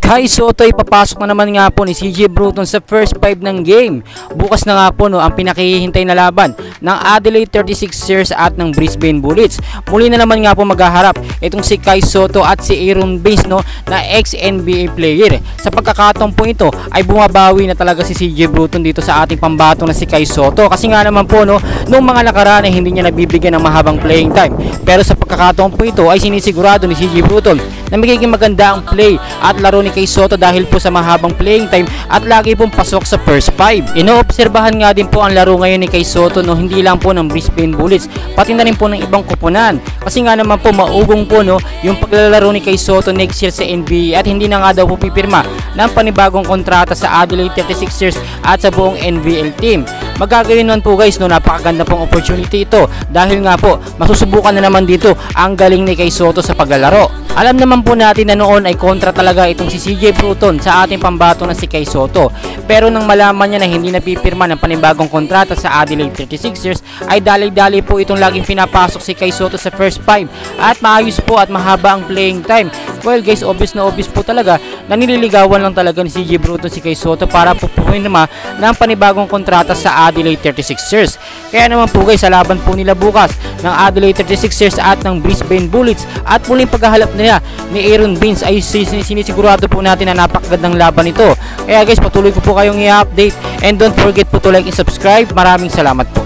Kai Sotto ay papasok na naman nga po ni CJ Bruton sa first 5 ng game. Bukas na nga po ang pinakihintay na laban ng Adelaide 36ers at ng Brisbane Bullets. Muli na naman nga po maghaharap itong si Kai Sotto at si Aaron Baines na ex-NBA player. Sa pagkakataon po ito ay bumabawi na talaga si CJ Bruton dito sa ating pambato na si Kai Sotto. Kasi nga naman po nung mga nakaraan ay hindi niya nabibigyan ng mahabang playing time. Pero sa pagkakataon po ito ay sinisigurado ni CJ Bruton na magiging maganda ang play at laro ni Kai Sotto dahil po sa mahabang playing time at lagi pong pasok sa first 5. Inoobserbahan nga din po ang laro ngayon ni Kai Sotto hindi lang po ng Brisbane Bullets, pati na rin po ng ibang koponan. Kasi nga naman po maugong po yung paglalaro ni Kai Sotto next year sa NBA at hindi na nga daw po pipirma ng panibagong kontrata sa Adelaide 36ers at sa buong NBL team. Magagawin nun po guys, napakaganda pong opportunity ito dahil nga po masusubukan na naman dito ang galing ni Kai Sotto sa paglalaro. Alam naman po natin na noon ay kontra talaga itong si CJ Bruton sa ating pambato na si Kai Sotto. Pero nang malaman niya na hindi napipirma ng panibagong kontrata sa Adelaide 36ers ay dali-dali po itong laging pinapasok si Kai Sotto sa first 5 at maayos po at mahaba ang playing time. Well guys, obvious na obvious po talaga na nililigawan lang talaga ni CJ Bruton si Kai Sotto para pupumirma ng panibagong kontrata sa Adelaide 36ers. Kaya naman po guys, sa laban po nila bukas ng Adelaide 36ers at ng Brisbane Bullets at muling paghahalap nila ni Aaron Baines ay sinisigurado po natin na napakagandang laban ito. Kaya guys, patuloy ko po kayong i-update and don't forget po to like and subscribe. Maraming salamat po.